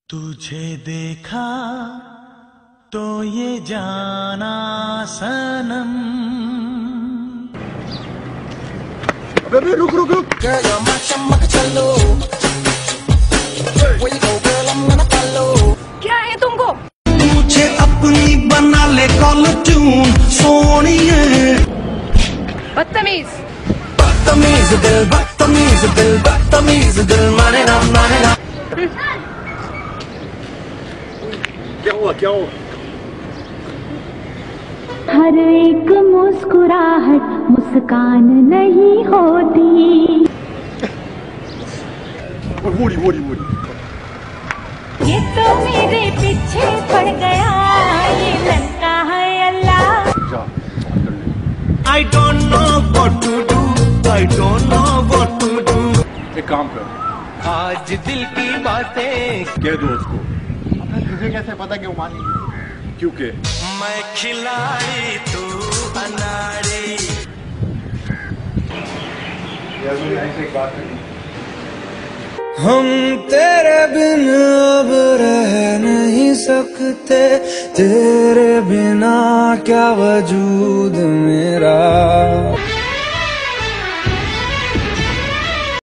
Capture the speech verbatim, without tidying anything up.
तुझे देखा तो ये जाना सनम। अबे रुक रुक रुक। Girl, you're my चमक चलो। Where you go, girl, I'm gonna follow। क्या है तुमको? मुझे अपनी बना ले कॉल ट्यून सोनिए। बदतमीज बदतमीज दिल बदतमीज दिल बदतमीज दिल माने ना माने ना। क्या हुआ क्या हुआ? हर एक मुस्कुराहट मुस्कान नहीं होती। वोड़ी वोड़ी वोड़ी। ये तो मेरे पीछे पड़ गया, ये लड़का है अल्लाह। जा कर ले। I don't know what to do, I don't know what to do। एक काम कर, आज दिल की बातें कह दो उसको। तुझे कैसे पता कि वो मानेगी? क्योंकि मैं खिलाड़ी तू अनाड़ी। एक बात है, हम तेरे बिन अब रह नहीं सकते, तेरे बिना क्या वजूद मेरा।